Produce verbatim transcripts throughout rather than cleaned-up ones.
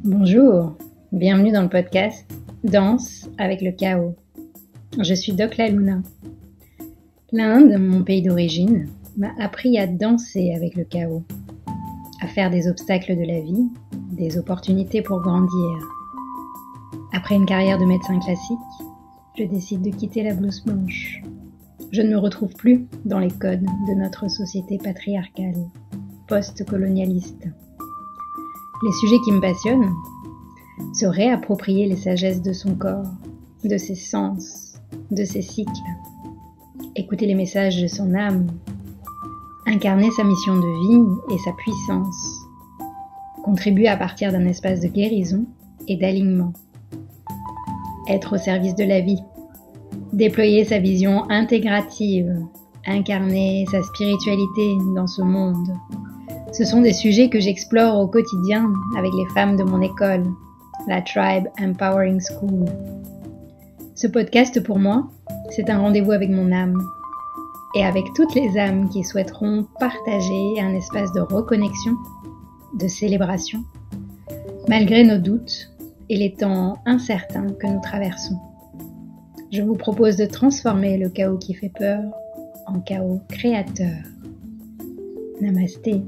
Bonjour, bienvenue dans le podcast Danse avec le chaos. Je suis Doc La Luna. L'Inde, mon pays d'origine, m'a appris à danser avec le chaos, à faire des obstacles de la vie, des opportunités pour grandir. Après une carrière de médecin classique, je décide de quitter la blouse blanche. Je ne me retrouve plus dans les codes de notre société patriarcale, post-colonialiste. Les sujets qui me passionnent, se réapproprier les sagesses de son corps, de ses sens, de ses cycles, écouter les messages de son âme, incarner sa mission de vie et sa puissance, contribuer à partir d'un espace de guérison et d'alignement, être au service de la vie, déployer sa vision intégrative, incarner sa spiritualité dans ce monde. Ce sont des sujets que j'explore au quotidien avec les femmes de mon école, la Tribe Empowering School. Ce podcast pour moi, c'est un rendez-vous avec mon âme et avec toutes les âmes qui souhaiteront partager un espace de reconnexion, de célébration, malgré nos doutes et les temps incertains que nous traversons. Je vous propose de transformer le chaos qui fait peur en chaos créateur. Namasté.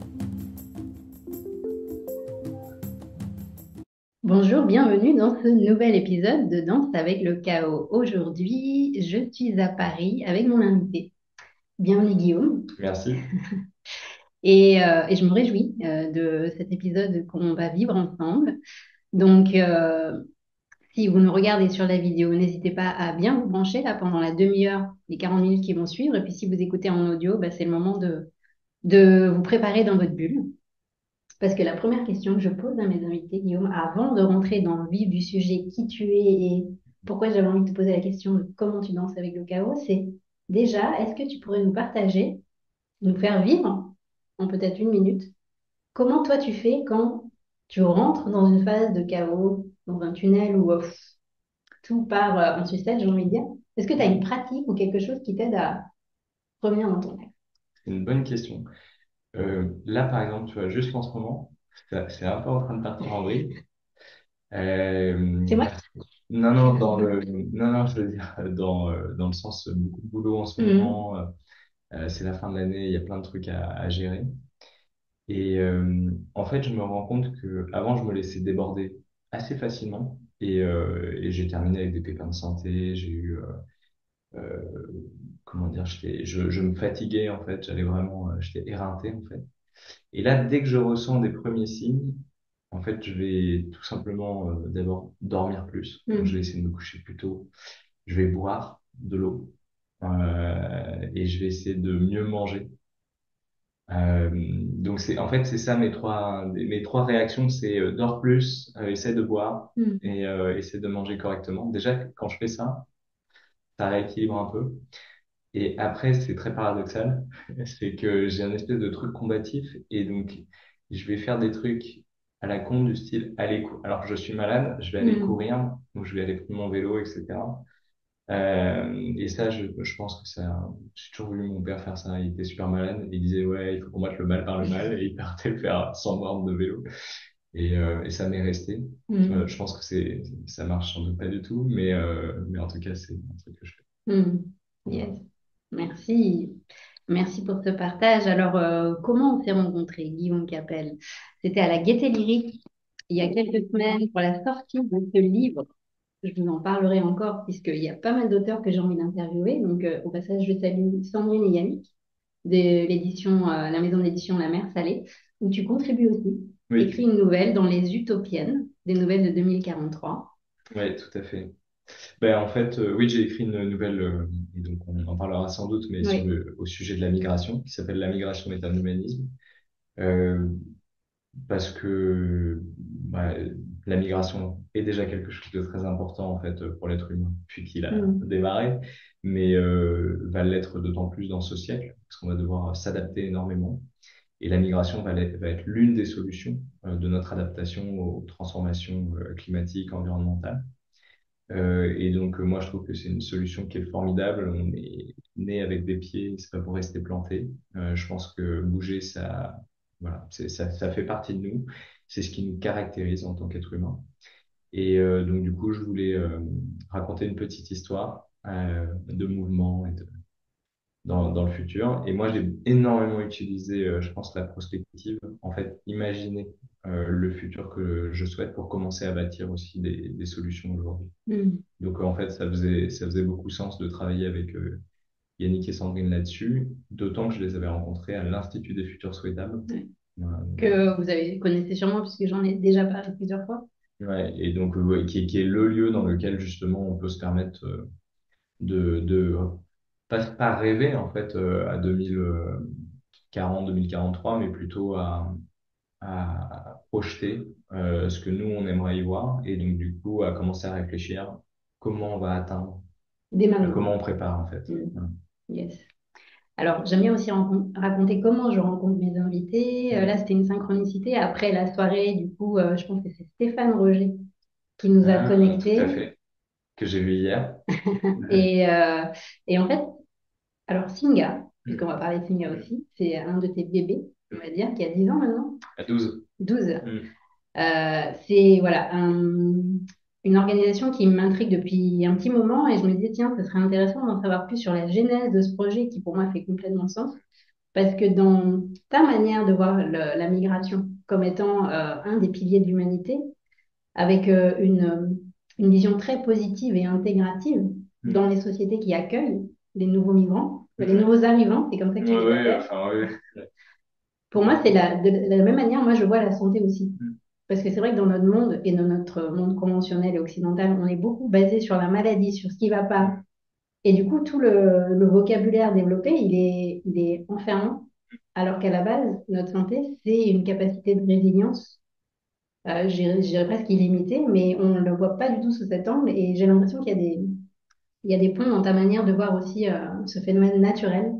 Bonjour, bienvenue dans ce nouvel épisode de Danse avec le chaos. Aujourd'hui, je suis à Paris avec mon invité. Bienvenue Guillaume. Merci. Et, euh, et je me réjouis euh, de cet épisode qu'on va vivre ensemble. Donc, euh, si vous nous regardez sur la vidéo, n'hésitez pas à bien vous brancher là pendant la demi-heure, les quarante minutes qui vont suivre. Et puis si vous écoutez en audio, bah, c'est le moment de, de vous préparer dans votre bulle. Parce que la première question que je pose à mes invités, Guillaume, avant de rentrer dans le vif du sujet, qui tu es et pourquoi j'avais envie de te poser la question de comment tu danses avec le chaos, c'est déjà, est-ce que tu pourrais nous partager, nous faire vivre en peut-être une minute, comment toi tu fais quand tu rentres dans une phase de chaos, dans un tunnel où euh, tout part euh, en sucette, j'ai envie de dire. Est-ce que tu as une pratique ou quelque chose qui t'aide à revenir dans ton rêve? C'est une bonne question. Euh, là, par exemple, tu vois, juste en ce moment, ça- c'est un peu en train de partir en vrille. C'est Euh, moi non, non, dans le, non, non, je veux dire, dans, euh, dans le sens, euh, beaucoup de boulot en ce Mhm. moment. Euh, euh, c'est la fin de l'année, il y a plein de trucs à, à gérer. Et euh, en fait, je me rends compte que avant, je me laissais déborder assez facilement. Et, euh, et j'ai terminé avec des pépins de santé. J'ai eu, euh, euh, comment dire, j'étais- je, je me fatiguais en fait. J'allais vraiment, euh, j'étais éreinté en fait. Et là, dès que je ressens des premiers signes, en fait, je vais tout simplement euh, d'abord dormir plus. Donc, je vais Mhm. essayer de me coucher plus tôt. Je vais boire de l'eau euh, et je vais essayer de mieux manger. Euh, donc, c'est en fait, c'est ça mes trois mes trois réactions, c'est euh, dors plus, euh, essaie de boire Mhm. et euh, essaie de manger correctement. Déjà, quand je fais ça, ça rééquilibre un peu. Et après, c'est très paradoxal, c'est que j'ai un espèce de truc combatif et donc je vais faire des trucs à la con du style aller cou- alors que je suis malade, je vais aller Mhm. courir, donc je vais aller prendre mon vélo, et cetera. Euh, et ça, je, je pense que ça, j'ai toujours vu mon père faire ça. Il était super malade, il disait ouais, il faut combattre le mal par le mal, et il partait le faire sans borne de vélo. Et, euh, et ça m'est resté. Euh, Mhm. je pense que c'est, ça marche sans doute pas du tout, mais euh, mais en tout cas, c'est un truc que je fais. Mhm. Yes. Voilà. Merci. Merci pour ce partage. Alors, euh, comment on s'est rencontrés, Guillaume Capel? C'était à la Gaieté Lyrique il y a quelques semaines pour la sortie de ce livre. Je vous en parlerai encore puisqu'il y a pas mal d'auteurs que j'ai envie d'interviewer. Donc, euh, au passage, je salue Sandrine et Yannick de l'édition, euh, la maison d'édition La Mer Salée, où tu contribues aussi. Écris Oui, une nouvelle dans Les Utopiennes, des nouvelles de deux mille quarante-trois. ouais, tout à fait. Ben, en fait, euh, oui, j'ai écrit une nouvelle, euh, et donc on en parlera sans doute, mais sur Oui. le, au sujet de la migration, qui s'appelle La migration est un humanisme, euh, parce que bah, la migration est déjà quelque chose de très important en fait pour l'être humain, depuis qu'il a Mm. démarré, mais euh, va l'être d'autant plus dans ce siècle, parce qu'on va devoir s'adapter énormément. Et la migration va l'être- va être l'une des solutions euh, de notre adaptation aux transformations euh, climatiques, environnementales. Euh, et donc, euh, moi, je trouve que c'est une solution qui est formidable. On est né avec des pieds, c'est pas pour rester planté. Euh, je pense que bouger, ça, voilà, c'est, ça, ça fait partie de nous. c'est ce qui nous caractérise en tant qu'être humain. Et euh, donc, du coup, je voulais euh, raconter une petite histoire euh, de mouvement et de, dans, dans le futur. Et moi, j'ai énormément utilisé, euh, je pense, la prospective. En fait, imaginer euh, le futur que je souhaite pour commencer à bâtir aussi des, des solutions aujourd'hui. Mm. Donc, en fait, ça faisait, ça faisait beaucoup sens de travailler avec euh, Yannick et Sandrine là-dessus, d'autant que je les avais rencontrés à l'Institut des futurs souhaitables. Ouais. Voilà. Que vous avez connaissez sûrement puisque j'en ai déjà parlé plusieurs fois. Ouais, et donc, euh, ouais, qui, est- qui est le lieu dans lequel justement on peut se permettre euh, de, de pas, pas rêver en fait euh, à deux mille quarante, deux mille quarante-trois, mais plutôt à, à projeter euh, ce que nous on aimerait y voir, et donc du coup à commencer à réfléchir comment on va atteindre, Dès euh, comment maintenant. on prépare en fait. Mm. Voilà. Yes. Alors, j'aime bien aussi rencon- raconter comment je rencontre mes invités. Euh, là, Mm. c'était une synchronicité. Après la soirée, du coup, euh, je pense que c'est Stéphane Roger qui nous a Ah, tout à connectés. fait, que j'ai vu hier. Et, euh, et en fait, alors Singa, puisqu'on Mm. va parler de Singa aussi, c'est un de tes bébés, on va dire, qui a dix ans maintenant, À douze. douze. Mm. Euh, c'est voilà, un- une organisation qui m'intrigue depuis un petit moment et je me disais, tiens, ce serait intéressant d'en savoir plus sur la genèse de ce projet qui pour moi fait complètement sens. Parce que dans ta manière de voir le- la migration comme étant euh, un des piliers de l'humanité, avec euh, une, une vision très positive et intégrative dans Mm. les sociétés qui accueillent les nouveaux migrants, les Mm. nouveaux arrivants, c'est comme ça que tu Ouais, les ouais, appelles. enfin, ouais. Pour moi, c'est la, de la même manière, moi, je vois la santé aussi. Mm. Parce que c'est vrai que dans notre monde et dans notre monde conventionnel et occidental, on est beaucoup basé sur la maladie, sur ce qui ne va pas. Et du coup, tout le, le vocabulaire développé, il est, il est enfermant. Alors qu'à la base, notre santé, c'est une capacité de résilience, euh, je dirais je dirais presque illimitée, mais on ne le voit pas du tout sous cet angle. Et j'ai l'impression qu'il y a des, il y a des ponts dans ta manière de voir aussi euh, ce phénomène naturel.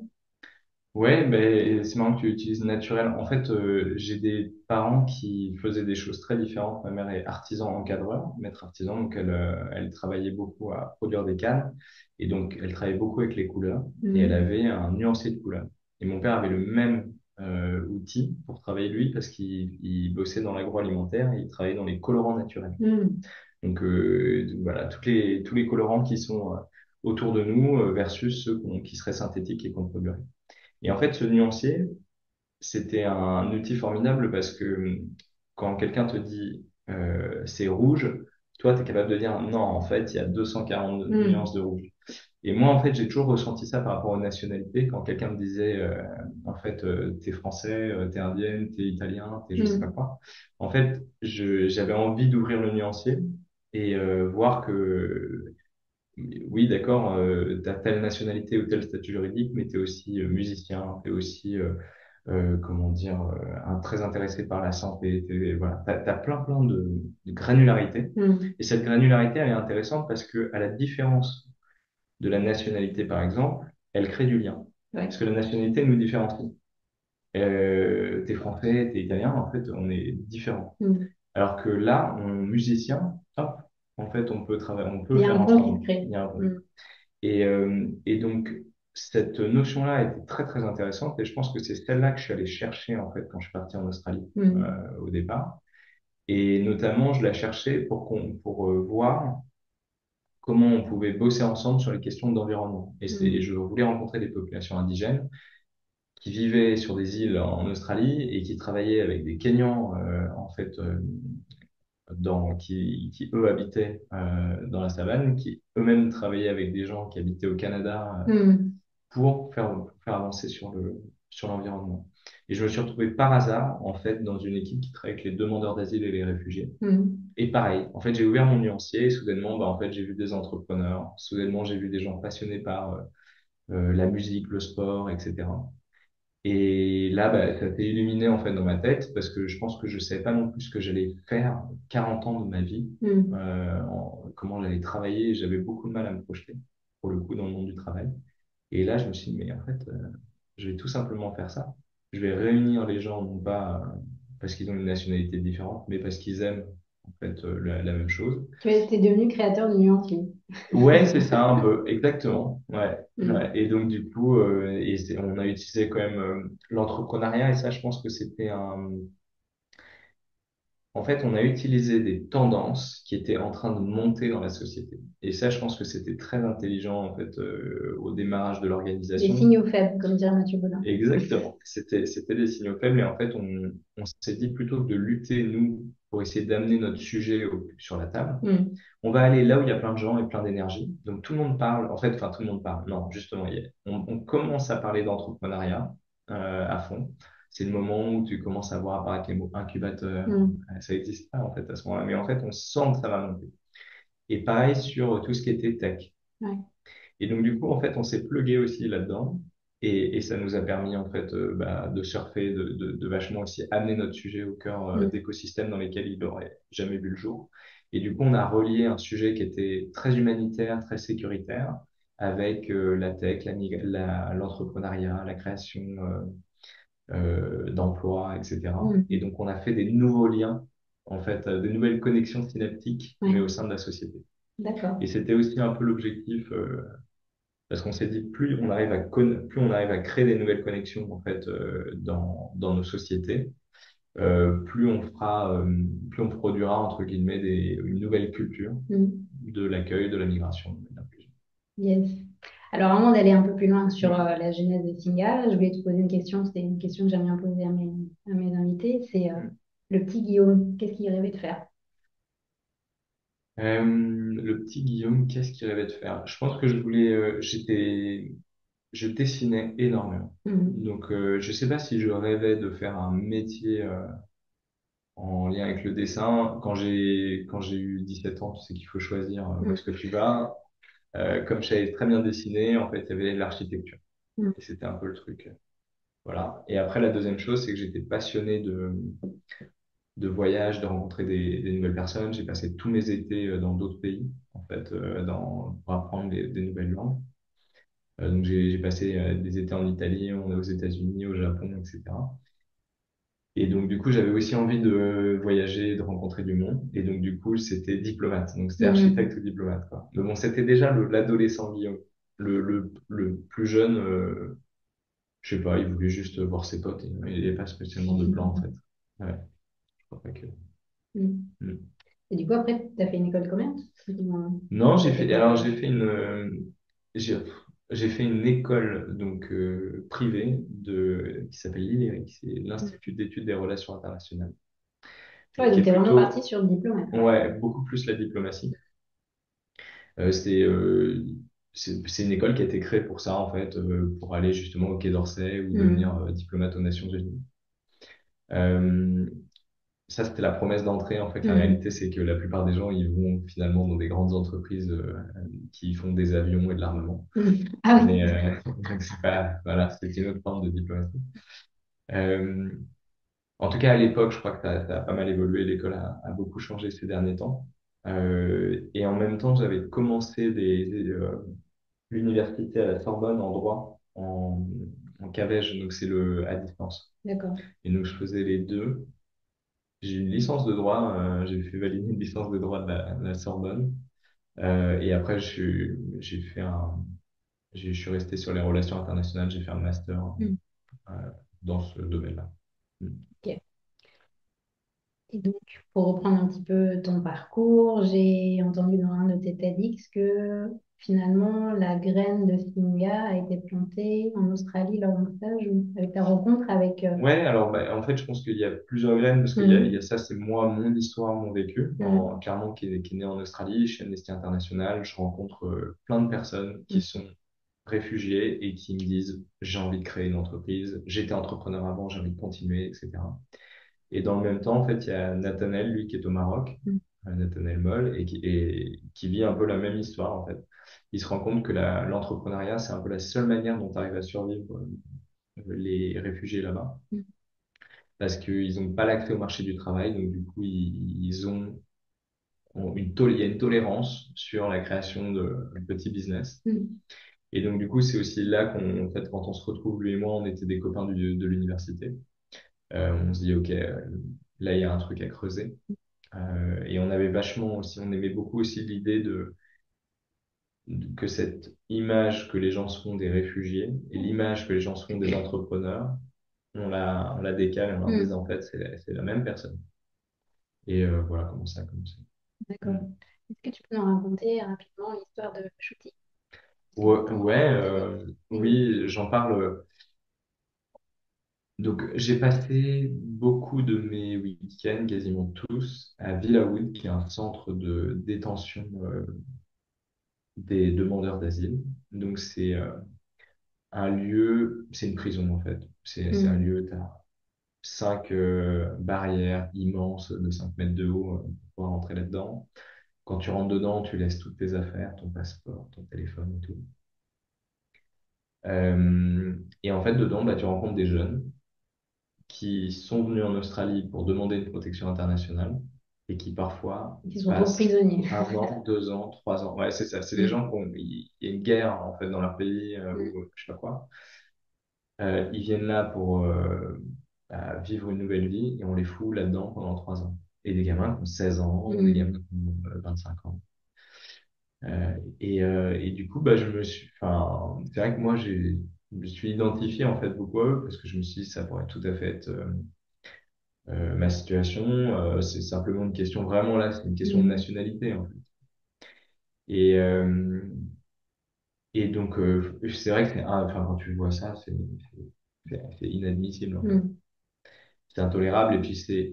Ouais, ben, c'est marrant que tu utilises naturel. En fait, euh, j'ai des parents qui faisaient des choses très différentes. Ma mère est artisan encadreur, maître artisan, donc elle, euh, elle travaillait beaucoup à produire des cannes. Et donc, elle travaillait beaucoup avec les couleurs. Et elle Mm. avait un nuancier de couleurs. Et mon père avait le même euh, outil pour travailler lui, parce qu'il il bossait dans l'agroalimentaire et il travaillait dans les colorants naturels. Mm. Donc, euh, voilà, toutes les, tous les colorants qui sont euh, autour de nous euh, versus ceux qu'on- qui seraient synthétiques et qu'on produirait. Et en fait, ce nuancier, c'était un outil formidable parce que hum, quand quelqu'un te dit euh, c'est rouge, toi, tu es capable de dire non, en fait, il y a deux cent quarante Mm. nuances de rouge. Et moi, en fait, j'ai toujours ressenti ça par rapport aux nationalités. Quand quelqu'un me disait, euh, en fait, euh, t'es français, euh, t'es indienne, t'es italien, t'es je sais pas Mm. quoi. En fait, je, j'avais envie d'ouvrir le nuancier et euh, voir que oui, d'accord, euh, tu as telle nationalité ou tel statut juridique, mais tu es aussi euh, musicien, tu es aussi, euh, euh, comment dire, euh, un- très intéressé par la santé. T'es- voilà, tu as, plein, plein de, de granularité. Mm. Et cette granularité, elle est intéressante parce que, à la différence de la nationalité, par exemple, elle crée du lien. Ouais. Parce que la nationalité nous différencie. Euh, t'es français, t'es italien, en fait, on est différents. Mm. Alors que là, on musicien, hop, en fait, on peut travailler, on peut Il y a faire un pont qui se ensemble. crée. Il y a un- Mm. et, euh, et donc, cette notion-là était très, très intéressante et je pense que c'est celle-là que je suis allé chercher, en fait, quand je suis parti en Australie, Mm. euh, au départ. Et notamment, je la cherchais pour qu'on, pour euh, voir comment on pouvait bosser ensemble sur les questions d'environnement. Et c'est, et Mm. je voulais rencontrer des populations indigènes qui vivaient sur des îles en Australie et qui travaillaient avec des Kenyans, euh, en fait, euh, dans, qui, qui eux habitaient euh, dans la savane, qui eux-mêmes travaillaient avec des gens qui habitaient au Canada euh, Mm. pour faire, pour faire avancer sur le, sur l'environnement. Et je me suis retrouvé par hasard, en fait, dans une équipe qui travaille avec les demandeurs d'asile et les réfugiés. Mm. Et pareil, en fait, j'ai ouvert mon nuancier et soudainement, bah, en fait, j'ai vu des entrepreneurs, soudainement, j'ai vu des gens passionnés par euh, euh, la musique, le sport, et cetera. Et là, bah, ça s'est illuminé en fait dans ma tête parce que je pense que je savais pas non plus ce que j'allais faire quarante ans de ma vie, Mm. euh, en- comment j'allais travailler. J'avais beaucoup de mal à me projeter, pour le coup, dans le monde du travail. Et là, je me suis dit, mais en fait, euh, je vais tout simplement faire ça. Je vais réunir les gens, non pas euh, parce qu'ils ont une nationalité différente, mais parce qu'ils aiment en fait euh, la, la même chose. Tu es, t'es devenu créateur de nuancier. Ouais, c'est ça, un peu, exactement. Ouais, ouais. Mm. Et donc, du coup, euh, et c'est- on a utilisé quand même euh, l'entrepreneuriat, et ça, je pense que c'était un, En fait, on a utilisé des tendances qui étaient en train de monter dans la société. Et ça, je pense que c'était très intelligent, en fait, euh, au démarrage de Des l'organisation. signaux faibles, comme dirait Mathieu Baudin. Exactement. C'était, c'était des signaux faibles. Et en fait, on, on s'est dit plutôt que de lutter, nous, pour essayer d'amener notre sujet au- sur la table, Mm. on va aller là où il y a plein de gens et plein d'énergie. Donc, tout le monde parle. En fait, enfin, tout le monde parle. Non, justement, il y a- on, on commence à parler d'entrepreneuriat euh, à fond. C'est le moment où tu commences à voir apparaître les mots incubateur. Mm. Euh, Ça n'existe pas, en fait, à ce moment-là. Mais en fait, on sent que ça va monter. Et pareil sur tout ce qui était tech. Ouais. Et donc, du coup, en fait, on s'est plugué aussi là-dedans. Et, et ça nous a permis, en fait, euh, bah, de surfer, de, de, de vachement aussi amener notre sujet au cœur euh, Mm. d'écosystèmes dans lesquels il n'aurait jamais vu le jour. Et du coup, on a relié un sujet qui était très humanitaire, très sécuritaire, avec euh, la tech, la, mig- la- l'entrepreneuriat, la création euh, euh, d'emplois, et cetera. Et Mm. donc, on a fait des nouveaux liens, en fait, euh, des nouvelles connexions synaptiques, mais Ouais. au sein de la société. Et D'accord. c'était aussi un peu l'objectif. euh, parce qu'on s'est dit, plus on arrive à con- plus on arrive à créer des nouvelles connexions en fait euh, dans, dans nos sociétés, euh, plus on fera, euh, plus on produira entre guillemets des, une nouvelle culture Mm. de l'accueil, de la migration, de l'inclusion. Yes. Alors, avant d'aller un peu plus loin sur euh, la genèse de Singa, je voulais te poser une question. C'était une question que j'aime bien poser à mes, à mes invités. C'est euh, le petit Guillaume, qu'est-ce qu'il rêvait de faire? Euh, le petit Guillaume, qu'est-ce qu'il rêvait de faire? Je pense que je voulais, euh, j'étais, je dessinais énormément. Mhm. Donc, euh, je sais pas si je rêvais de faire un métier euh, en lien avec le dessin. Quand j'ai quand j'ai eu dix-sept ans, tu sais qu'il faut choisir euh, où est-ce Mhm. que tu vas. Euh, comme je savais très bien dessiner, en fait, il y avait l'architecture. Mhm. Et c'était un peu le truc. Voilà. Et après, la deuxième chose, c'est que j'étais passionné de, de voyage, de rencontrer des, des nouvelles personnes. J'ai passé tous mes étés euh, dans d'autres pays, en fait, euh, dans, pour apprendre des, des nouvelles langues. Euh, donc, j'ai j'ai passé euh, des étés en Italie, on est aux États-Unis, au Japon, et cetera. Et donc, du coup, j'avais aussi envie de voyager, de rencontrer du monde. Et donc, du coup, c'était diplomate. Donc, c'était architecte Mhm. ou diplomate, quoi. Mais bon, c'était déjà le- l'adolescent Guillaume. Le, le, le plus jeune, euh, je sais pas, il voulait juste voir ses potes. Et, il n'y avait pas spécialement de plan, en fait. Ouais, je crois pas que... Mhm. Hmm. Et du coup, après, tu as fait une école de commerce? Non, j'ai T'as fait fait, quoi? alors, j'ai fait une, euh, j'ai, j'ai fait une école, donc, euh, privée de, qui s'appelle l'I L E R I C, c'est Mhm. l'Institut d'études des relations internationales, Ouais, qui donc est tu es vraiment parti plutôt, sur le diplomate, quoi. ouais, beaucoup plus la diplomatie. Euh, c'était, euh, c'est c'est une école qui a été créée pour ça, en fait, euh, pour aller justement au Quai d'Orsay ou devenir Mhm. euh, diplomate aux Nations Unies. Euh, ça, c'était la promesse d'entrée. En fait, la réalité, Mhm. c'est que la plupart des gens, ils vont finalement dans des grandes entreprises euh, qui font des avions et de l'armement. Mhm. Ah Mais oui. euh, donc c'est pas, voilà, c'est une autre forme de diplomatie. Euh, en tout cas, à l'époque, je crois que ça, ça a pas mal évolué. L'école a, a beaucoup changé ces derniers temps. Euh, et en même temps, j'avais commencé des, des, euh, l'université à la Sorbonne en droit, en, en Cavège, donc c'est le à distance. D'accord. Et donc je faisais les deux. J'ai une licence de droit, euh, j'ai fait valider une licence de droit de la, de la Sorbonne. Euh, et après, je suis- j'ai fait un, j'ai- je suis resté sur les relations internationales, j'ai fait un master Mhm. euh, dans ce domaine-là. Mm. Ok. Et donc, pour reprendre un petit peu ton parcours, j'ai entendu dans un de tes TEDx que finalement, la graine de Singa a été plantée en Australie lors d'un stage ou avec ta rencontre avec... euh, Ouais, alors bah, en fait, je pense qu'il y a plusieurs graines parce qu'il y a, il y a Mhm. ça, c'est moi, mon histoire, mon vécu, Mhm. en, clairement qui est, qui est né en Australie, chez Amnesty International. Je rencontre euh, plein de personnes qui Mhm. sont réfugiés et qui me disent, j'ai envie de créer une entreprise, j'étais entrepreneur avant, j'ai envie de continuer, et cetera. Et dans le même temps, en fait, il y a Nathanaël, lui, qui est au Maroc, euh, Nathanaël Moll, et qui, et qui vit un peu la même histoire, en fait. Il se rend compte que la- l'entrepreneuriat, c'est un peu la seule manière dont arrivent à survivre euh, les réfugiés là-bas, Mhm. parce qu'ils n'ont pas l'accès au marché du travail, donc du coup, ils, ils ont, ont une tol- il y a une tolérance sur la création de petits business. Mhm. Et donc, du coup, c'est aussi là qu'on, en fait, quand on se retrouve, lui et moi, on était des copains du- de l'université. Euh, on se dit, OK, euh, là, il y a un truc à creuser. Euh, et on avait vachement aussi, on aimait beaucoup aussi l'idée de, de- que cette image que les gens se font des réfugiés et l'image que les gens se font des entrepreneurs, on la, on la décale et on leur dit Mhm. en fait c'est c'est la même personne. Et euh, voilà comment ça a commencé. D'accord. Mm. Est-ce que tu peux nous raconter rapidement l'histoire de Shooty? Parce que du Ouais, coup, ouais, on connaît. euh, Oui. oui, j'en parle. Donc, j'ai passé beaucoup de mes week-ends, quasiment tous, à Villawood, qui est un centre de détention euh, des demandeurs d'asile. Donc, c'est euh, un lieu, c'est une prison en fait. C'est c'est un Mm. lieu, tu as cinq euh, barrières immenses de cinq mètres de haut euh, pour pouvoir entrer là-dedans. Quand tu rentres dedans, tu laisses toutes tes affaires, ton passeport, ton téléphone et tout. Euh, et en fait, dedans, bah, tu rencontres des jeunes qui sont venus en Australie pour demander une protection internationale et qui parfois Ils se retrouvent passent prisonniers. un an, deux ans, trois ans. Ouais, c'est ça. C'est des Mm. gens qui ont, il y a une guerre en fait dans leur pays euh, Mm. ou je sais pas quoi. Euh, ils viennent là pour euh, bah, vivre une nouvelle vie et on les fout là-dedans pendant trois ans. Et des gamins qui ont seize ans, des Mm. gamins qui ont euh, vingt-cinq ans. Euh, et, euh, et du coup, bah, je me suis, enfin, c'est vrai que moi, j'ai, je me suis identifié en fait beaucoup à eux parce que je me suis dit ça pourrait tout à fait être euh, euh, ma situation. Euh, c'est simplement une question, vraiment là, c'est une question de Mm. nationalité en fait. Et, euh, et donc, euh, c'est vrai que c'est, un- enfin, quand tu vois ça, c'est c'est- c'est inadmissible en fait. Mm. C'est intolérable et puis c'est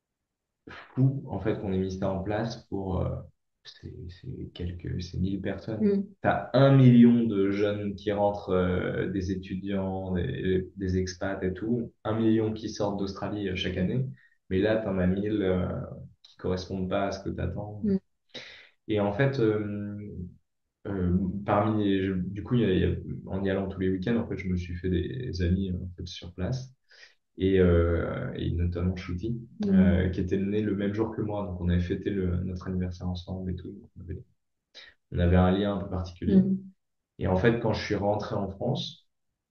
fou en fait qu'on ait mis ça en place pour euh, c'est c'est quelques c'est mille personnes. Mm. T'as un million de jeunes qui rentrent, euh, des étudiants, des, des expats et tout, un million qui sortent d'Australie euh, chaque année, mais là t'en as mille euh, qui correspondent pas à ce que t'attends. Mm. Et en fait, euh, euh, parmi les- je- du coup, il y a- il y a- en y allant tous les week-ends, en fait, je me suis fait des amis en fait, sur place et, euh, et notamment Shruti, Mm. euh, qui était né le même jour que moi. Donc, on avait fêté le, notre anniversaire ensemble et tout. Donc, On avait, on avait un lien un peu particulier. Mm. Et en fait, quand je suis rentré en France,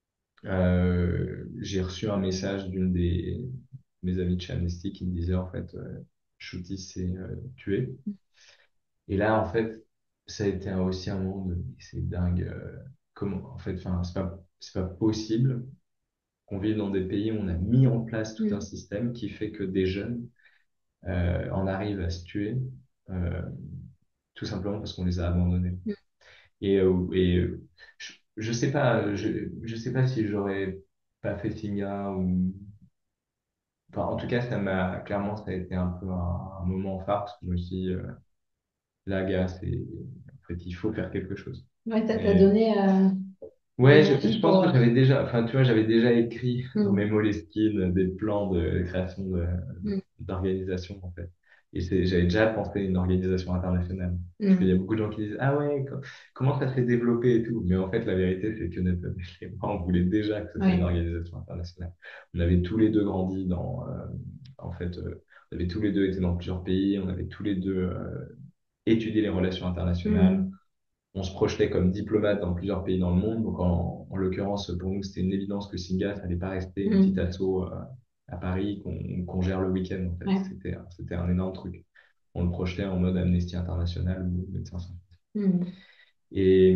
euh, j'ai reçu un message d'une des mes amies de chez Amnesty qui me disait en fait, euh, Shruti s'est euh, tué. Et là, en fait, ça a été un- aussi un moment de, c'est dingue. euh, comment, en fait, enfin, c'est pas, c'est pas possible qu'on vive dans des pays où on a mis en place tout un Mm. système qui fait que des jeunes euh, en arrivent à se tuer, euh, tout simplement parce qu'on les a abandonnés. Mm. Et, euh, et euh, je, je sais pas, je, je sais pas si j'aurais pas fait Singa ou, enfin, en tout cas, ça m'a, clairement, ça a été un peu un, un moment phare parce que je me suis dit, euh, là, gars, c'est, en fait, il faut faire quelque chose. Ouais, ça t'a Et, donné euh, ouais, je, l'énergie je pense pour. que j'avais déjà, enfin, tu vois, j'avais déjà écrit dans mes Mm. Moleskine des plans de création de, Mm. d'organisation, en fait. Et c'est, j'avais déjà pensé à une organisation internationale. Parce qu'il y a Mm. beaucoup de gens qui disent, ah ouais, co- comment ça s'est développé et tout. Mais en fait, la vérité, c'est que Nathan et moi, on voulait déjà que ce soit une Ouais. organisation internationale. On avait tous les deux grandi dans, euh, en fait, euh, on avait tous les deux été dans plusieurs pays, on avait tous les deux euh, étudié les relations internationales, Mm. on se projetait comme diplomate dans plusieurs pays dans le monde. Donc, en, en l'occurrence, pour nous, c'était une évidence que Singa, ça n'allait pas rester une petite Mm. asso euh, à Paris qu'on qu'on gère le week-end, en fait. Ouais. C'était, c'était un énorme truc. On le projetait en mode Amnesty International ou Médecins Sans Frontières. Mm. Et,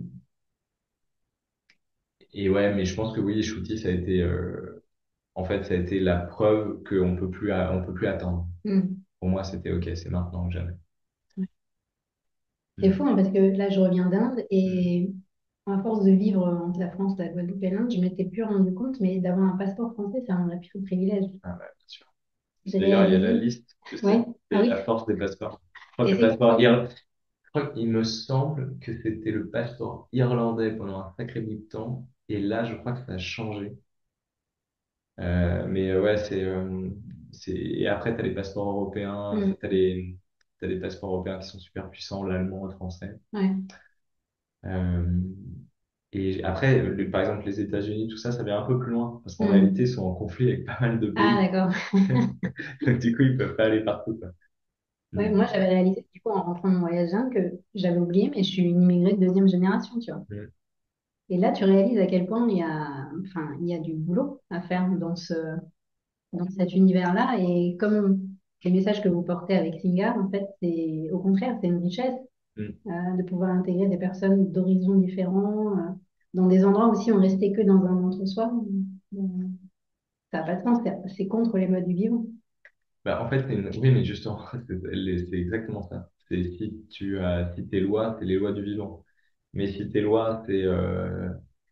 et ouais, mais je pense que oui, Shooty, ça a été, euh, en fait, ça a été la preuve qu'on peut plus, a- on peut plus attendre. Mm. Pour moi, c'était OK, c'est maintenant ou jamais. Ouais. C'est Mm. fou hein, parce que là, je reviens d'Inde Mm. et à force de vivre entre la France, la Guadeloupe et l'Inde, je m'étais plus rendu compte, mais d'avoir un passeport français, ça m'aurait plus de privilège. Ah ouais, bien sûr. J'ai D'ailleurs, il y a la réalisé. liste que Ouais. Ah c'était oui. la force des passeports. Je crois que Et le c'est passeport quoi? ir- je crois qu'il me semble que c'était le passeport irlandais pendant un sacré bout de temps. Et là, je crois que ça a changé. Euh, mais euh, ouais, c'est, euh, c'est... Et après, tu as les passeports européens. Mm. Tu as les... t'as des passeports européens qui sont super puissants, l'allemand, le français. Ouais. Euh, Et après, le- par exemple, les États-Unis, tout ça, ça va un peu plus loin. Parce qu'en réalité, ils Mm. sont en conflit avec pas mal de Ah, pays. d'accord. Donc, du coup, ils peuvent pas aller partout, quoi. Ouais, Mm. moi, j'avais réalisé, du coup, en rentrant de mon voyage d'Inde, que j'avais oublié, mais je suis une immigrée de deuxième génération, tu vois. Mm. Et là, tu réalises à quel point il y a, enfin, il y a du boulot à faire dans ce, dans cet univers-là. Et comme les messages que vous portez avec Singa, en fait, c'est au contraire, c'est une richesse Mm. euh, de pouvoir intégrer des personnes d'horizons différents, euh, dans des endroits où si on restait que dans un entre-soi, euh, ça n'a pas de sens, c'est c'est contre les modes du vivant. Bah, en fait, c'est une... oui, mais justement, c'est c'est exactement ça. C'est si tu as, si tes lois, c'est les lois du vivant. Mais si tes lois, c'est, euh,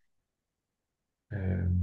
euh,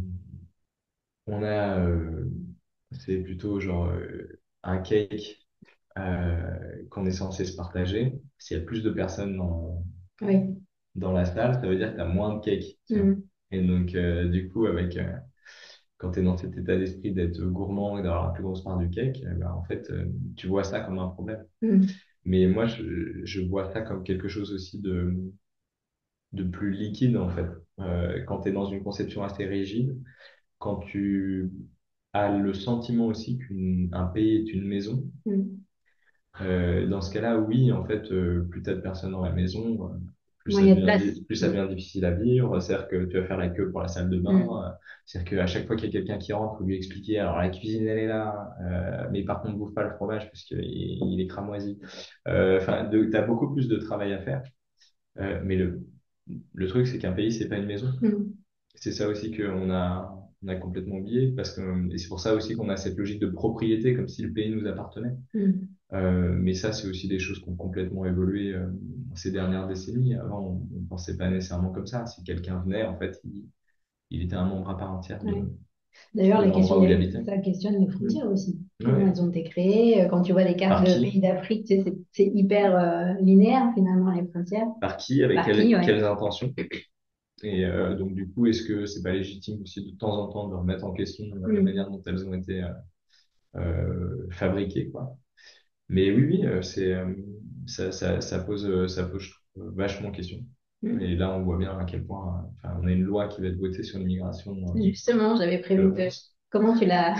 on a, euh, c'est plutôt genre euh, un cake euh, qu'on est censé se partager. S'il y a plus de personnes dans, Oui. dans la salle, ça veut dire que tu as moins de cake, tu vois. Mm. Et donc, euh, du coup, avec, euh, quand tu es dans cet état d'esprit d'être gourmand et d'avoir la plus grosse part du cake, eh ben, en fait, euh, tu vois ça comme un problème. Mm. Mais moi, je, je vois ça comme quelque chose aussi de, de plus liquide, en fait. Euh, quand tu es dans une conception assez rigide, quand tu as le sentiment aussi qu'un pays est une maison, Mm. euh, dans ce cas-là, oui, en fait, euh, plus t'as de personnes dans la maison, euh, plus Moins ça il y a de devient, place. di- plus ça Mm. devient difficile à vivre. C'est-à-dire que tu vas faire la queue pour la salle de bain. Mm. euh, C'est-à-dire qu'à chaque fois qu'il y a quelqu'un qui rentre, faut lui expliquer, alors la cuisine, elle est là, euh, mais par contre, bouffe pas le fromage parce qu'il il est cramoisi. Euh, Enfin, tu as beaucoup plus de travail à faire. Euh, mais le, le truc, c'est qu'un pays, c'est pas une maison. Mm. C'est ça aussi qu'on a, on a complètement oublié, parce que, et c'est pour ça aussi qu'on a cette logique de propriété, comme si le pays nous appartenait. Mm. Euh, mais ça, c'est aussi des choses qui ont complètement évolué euh, ces dernières décennies. Avant, on ne pensait pas nécessairement comme ça. Si quelqu'un venait, en fait, il, il était un membre à part entière de, Ouais. D'ailleurs, de la question l'endroit où il des, habitait. ça questionne les Mm. frontières aussi. Comment Ouais. elles ont été créées? euh, Quand tu vois les cartes Par de qui? pays d'Afrique, tu sais, c'est c'est hyper euh, linéaire finalement les frontières. Par qui? Avec Par qui, quelles, ouais. quelles intentions? Et euh, donc, du coup, est-ce que c'est pas légitime aussi de temps en temps de remettre en question euh, la Mm. manière dont elles ont été euh, euh, fabriquées, quoi? Mais oui, oui, euh, c'est, euh, ça, ça, ça pose, euh, ça pose, je trouve, vachement question. Mm. Et là, on voit bien à quel point, euh, enfin, on a une loi qui va être votée sur l'immigration. Justement, j'avais euh, prévu je de... pense. Comment tu l'as...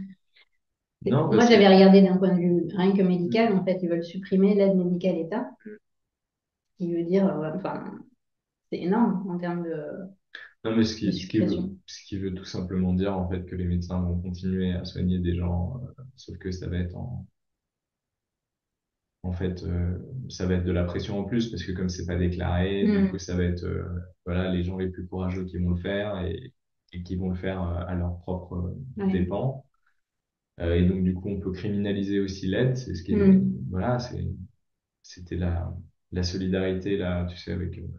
Non, Moi, parce que, j'avais regardé d'un point de vue rien que médical. En fait, ils veulent supprimer l'aide médicale État, ce qui veut dire, euh, enfin, c'est énorme en termes de, non, mais ce de qui, ce qui veut, suppression. ce qui veut tout simplement dire, en fait, que les médecins vont continuer à soigner des gens, euh, sauf que ça va être en, en fait, euh, ça va être de la pression en plus, parce que comme c'est pas déclaré, du coup, Mm. ça va être, euh, voilà, les gens les plus courageux qui vont le faire et, et qui vont le faire euh, à leur propre euh, Ouais. dépens. Euh, et donc, du coup, on peut criminaliser aussi l'aide. C'est ce qui est, Mm. voilà, c'est, c'était la, la solidarité, là, tu sais, avec, euh,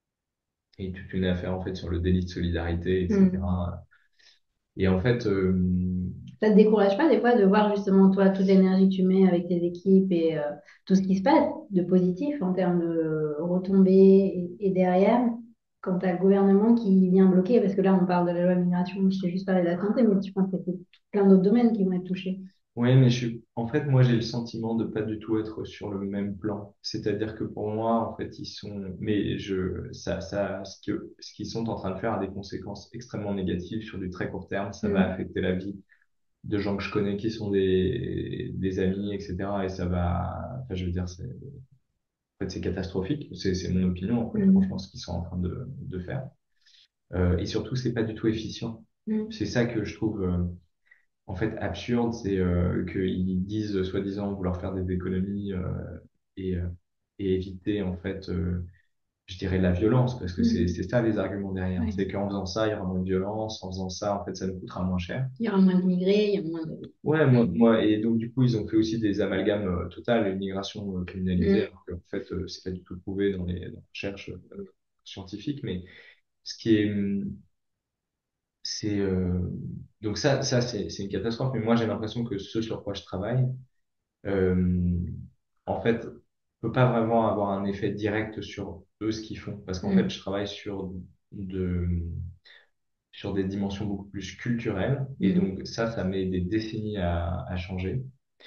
et toute une affaire, en fait, sur le délit de solidarité, Mm. et cetera. Et en fait, euh, Ça te décourage pas des fois de voir justement toi toute l'énergie que tu mets avec tes équipes et euh, tout ce qui se passe de positif en termes de retombées et, et derrière, quand tu as le gouvernement qui vient bloquer, parce que là on parle de la loi migration, je t'ai juste parlé de la santé, mais je pense que c'est plein d'autres domaines qui vont être touchés. ouais, mais je suis, en fait, moi, j'ai le sentiment de pas du tout être sur le même plan. C'est-à-dire que pour moi, en fait, ils sont, mais je, ça, ça, ce que, ce qu'ils sont en train de faire a des conséquences extrêmement négatives sur du très court terme. Ça va Mm. affecter la vie de gens que je connais qui sont des, des amis, et cetera. Et ça va, enfin, je veux dire, c'est, en fait, c'est catastrophique. C'est, c'est mon opinion, en fait, franchement, Mm. ce qu'ils sont en train de, de faire. Euh, et surtout, c'est pas du tout efficient. Mm. C'est ça que je trouve, euh, en fait, absurde, c'est euh, qu'ils disent, soi-disant, vouloir faire des économies euh, et, euh, et éviter, en fait, euh, je dirais, la violence, parce que c'est Mm. c'est ça les arguments derrière. Ouais. C'est qu'en faisant ça, il y aura moins de violence, en faisant ça, en fait, ça nous coûtera moins cher. Il y aura moins d'immigrés, il y a moins de... Ouais, moi, Mm. moi, et donc, du coup, ils ont fait aussi des amalgames euh, totales, une migration euh, criminalisée, Mm. alors qu'en fait, euh, c'est pas du tout prouvé dans les, dans les recherches euh, scientifiques, mais ce qui est, hum, c'est, euh, donc ça, ça, c'est c'est une catastrophe, mais moi, j'ai l'impression que ce sur quoi je travaille, euh, en fait, peut pas vraiment avoir un effet direct sur eux, ce qu'ils font. Parce qu'en fait, Mm. je travaille sur de, sur des dimensions beaucoup plus culturelles. Et Mm. donc, ça, ça met des décennies à, à changer.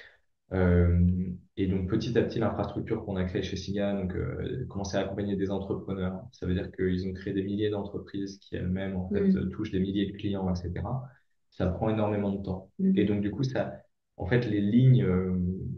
Euh, et donc, petit à petit, l'infrastructure qu'on a créée chez SIGA, donc, euh, commencer à accompagner des entrepreneurs. Ça veut dire qu'ils ont créé des milliers d'entreprises qui elles-mêmes, en fait, euh, Mm. touchent des milliers de clients, et cetera. Ça prend énormément de temps. Et Mm. donc, du coup, ça, en fait, les lignes, euh,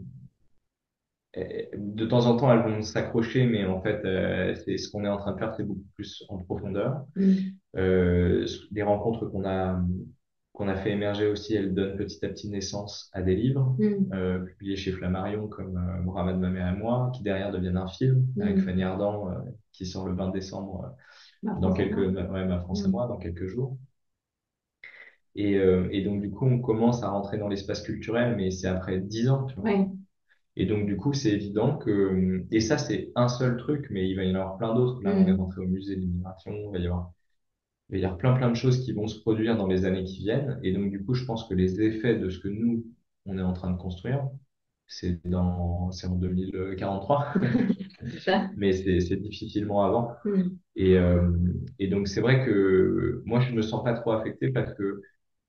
euh, de temps en temps, elles vont s'accrocher, mais en fait, euh, c'est ce qu'on est en train de faire, c'est beaucoup plus en profondeur. Mm. Euh, les rencontres qu'on a qu'on a fait émerger aussi, elles donnent petit à petit naissance à des livres Mm. euh, publiés chez Flammarion, comme euh, Mohamed, ma mère et moi, qui derrière deviennent un film avec Mm. Fanny Ardant, euh, qui sort le vingt décembre, euh, Ma dans France à quelques, moi. ouais, ma France à Mm. moi, dans quelques jours. Et, euh, et donc, du coup, on commence à rentrer dans l'espace culturel, mais c'est après dix ans, tu vois. Ouais. Et donc, du coup, c'est évident que, et ça, c'est un seul truc, mais il va y en avoir plein d'autres. Là, on est Mm. rentré au musée de l'immigration, il va y avoir, il va y avoir plein, plein de choses qui vont se produire dans les années qui viennent. Et donc, du coup, je pense que les effets de ce que nous, on est en train de construire, c'est dans, c'est en deux mille quarante-trois, C'est ça. mais c'est, c'est difficilement avant. Mm. Et, euh, et donc, c'est vrai que moi, je me sens pas trop affecté parce que,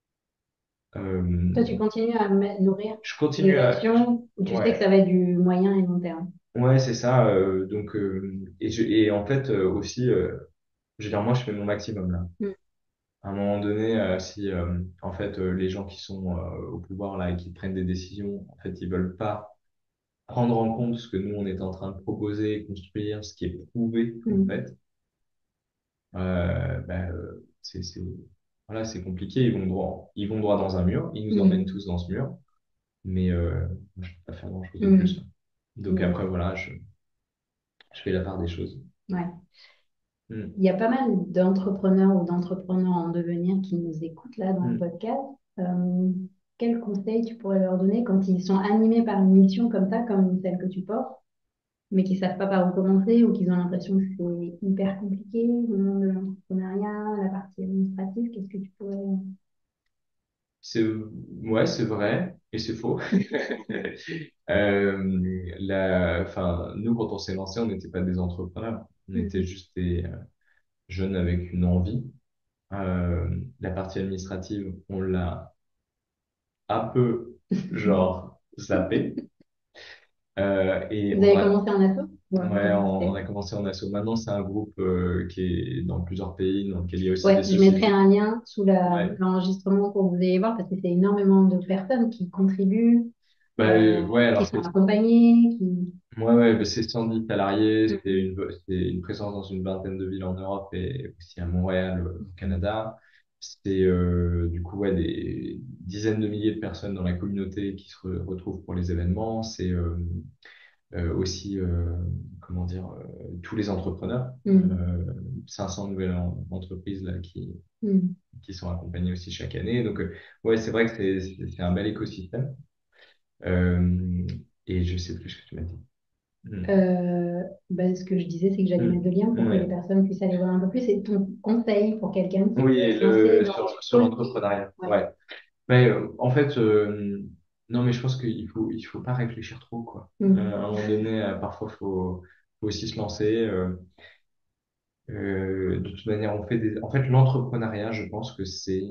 Toi, euh, tu continues à me- nourrir je continue des à, je- actions où tu sais que ouais, ça va être du moyen et long terme. ouais, c'est ça. Euh, donc, euh, et, je, et en fait, euh, aussi, euh, je veux dire, moi, je fais mon maximum là. Mm. À un moment donné, euh, si euh, en fait euh, les gens qui sont euh, au pouvoir là et qui prennent des décisions, en fait, ils veulent pas prendre en compte ce que nous on est en train de proposer, construire, ce qui est prouvé en Mm. fait, euh, ben, euh, c'est c'est voilà, c'est compliqué. Ils vont droit, ils vont droit dans un mur, ils nous emmènent Mm. tous dans ce mur, mais euh, moi, je peux pas faire grand-chose de plus. Mm. Donc après Mm. voilà, je je fais la part des choses. Ouais. Mm, Il y a pas mal d'entrepreneurs ou d'entrepreneurs en devenir qui nous écoutent là dans le mm. podcast. Euh, quels conseils tu pourrais leur donner quand ils sont animés par une mission comme ça, comme celle que tu portes, mais qui savent pas par où commencer ou qu'ils ont l'impression que c'est hyper compliqué, le monde de l'entrepreneuriat, la partie administrative, qu'est-ce que tu pourrais... C'est ouais, c'est vrai et c'est faux. Euh, la, enfin, nous, quand on s'est lancé, on n'était pas des entrepreneurs. On était Mm. juste des euh, jeunes avec une envie. Euh, la partie administrative, on l'a un peu, genre, zappé. Euh, et Vous on avez a, commencé en asso ou en ouais, on, on université? a commencé en asso. Maintenant, c'est un groupe euh, qui est dans plusieurs pays, dans lequel il y a aussi des Ouais, je mettrai sociétés. un lien sous la- Ouais. l'enregistrement pour que vous ayez voir parce que c'est énormément de personnes qui contribuent, Bah, euh, euh, ouais, qui alors sont c'est accompagnées, qui... ouais, ouais, bah, c'est cent dix salariés, c'est Mm. une, c'est une présence dans une vingtaine de villes en Europe et aussi à Montréal, euh, au Canada. C'est euh, du coup ouais, des dizaines de milliers de personnes dans la communauté qui se re- retrouvent pour les événements. C'est euh, euh, aussi, euh, comment dire, euh, tous les entrepreneurs. Mm. Euh, cinq cents nouvelles en- entreprises là, qui, Mm. qui sont accompagnées aussi chaque année. Donc, euh, ouais, c'est vrai que c'est c'est c'est un bel écosystème. Euh, et je sais plus ce que tu m'as dit. Mm. Euh, ben, ce que je disais, c'est que j'allais mettre Mm. le lien pour que les Ouais. personnes puissent aller voir un peu plus. Et ton conseil pour quelqu'un qui Oui, veut et se lancer le, dans sur, quelque sur chose qui... l'entrepreneuriat. Ouais. Ouais. Mais euh, en fait, euh, non, mais je pense qu'il faut, il faut pas réfléchir trop, quoi. Euh, Mm. à un moment donné, euh, parfois, faut, faut aussi se lancer. Euh, euh, de toute manière, on fait des. En fait, l'entrepreneuriat, je pense que c'est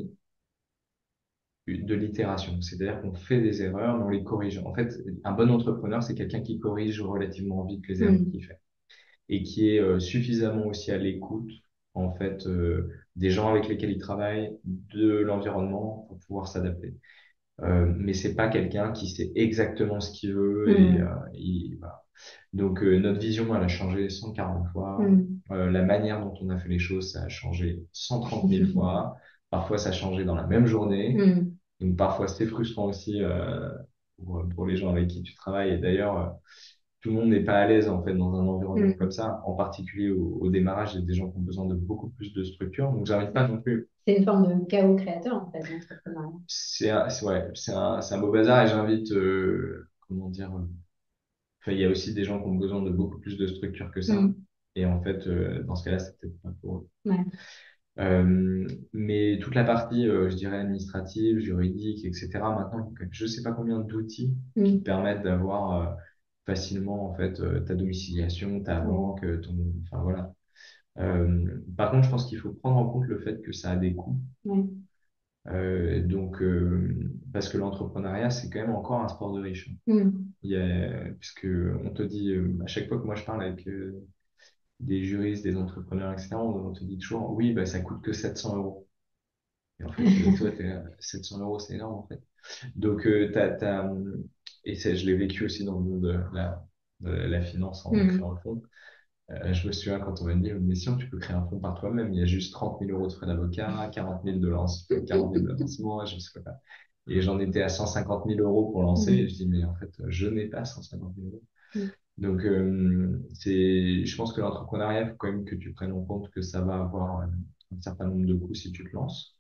de l'itération. C'est-à-dire qu'on fait des erreurs, mais on les corrige. En fait, un bon entrepreneur, c'est quelqu'un qui corrige relativement vite les erreurs Mm. qu'il fait et qui est euh, suffisamment aussi à l'écoute, en fait, euh, des gens avec lesquels il travaille, de l'environnement pour pouvoir s'adapter. Euh, mais c'est pas quelqu'un qui sait exactement ce qu'il veut et, euh, Mm. il- voilà. Donc euh, notre vision elle a changé cent quarante fois. Mm. Euh, la manière dont on a fait les choses ça a changé cent trente mille fois. Parfois ça a changé dans la même journée. Mm. Donc parfois c'est frustrant aussi euh, pour, pour les gens avec qui tu travailles. Et d'ailleurs euh, tout le monde n'est pas à l'aise en fait dans un environnement comme Mm. ça. En particulier au, au démarrage, il y a des gens qui ont besoin de beaucoup plus de structure. Donc j'arrive pas non plus. C'est une forme de chaos créateur, en fait, l'entrepreneuriat. C'est un, c'est- ouais, c'est un, c'est un beau bazar et j'invite, euh, comment dire, euh, enfin, il y a aussi des gens qui ont besoin de beaucoup plus de structure que ça. Mm. Et en fait, euh, dans ce cas-là, c'est peut-être pas pour eux. Ouais. Euh, mais toute la partie, euh, je dirais, administrative, juridique, et cetera. Maintenant, je sais pas combien d'outils qui te Mm. permettent d'avoir euh, facilement, en fait, euh, ta domiciliation, ta Ouais. banque, euh, ton, enfin voilà. Euh, par contre, je pense qu'il faut prendre en compte le fait que ça a des coûts. Ouais. Euh, donc, euh, parce que l'entrepreneuriat, c'est quand même encore un sport de riche. Mm. Il y a, puisque on te dit, euh, à chaque fois que moi je parle avec euh, des juristes, des entrepreneurs, et cetera, on, on te dit toujours, oui, bah, ça coûte que sept cents euros. Et en fait, euh, toi, t'es, là, sept cents euros, c'est énorme, en fait. Donc, euh, t'as, t'as, hum, et ça, je l'ai vécu aussi dans le monde de la, de la finance en Mm. créant le fonds. Euh, je me souviens quand on m'a dit, mais si tu peux créer un fonds par toi-même, il y a juste trente mille euros de frais d'avocat, quarante mille de lance, quarante mille de lancement, je sais pas. Et j'en étais à cent cinquante mille euros pour lancer. Et Mm. je dis, mais en fait, je n'ai pas cent cinquante mille euros. Mm. Donc, euh, c'est, je pense que l'entrepreneuriat, il faut quand même que tu prennes en compte que ça va avoir euh, un certain nombre de coûts si tu te lances.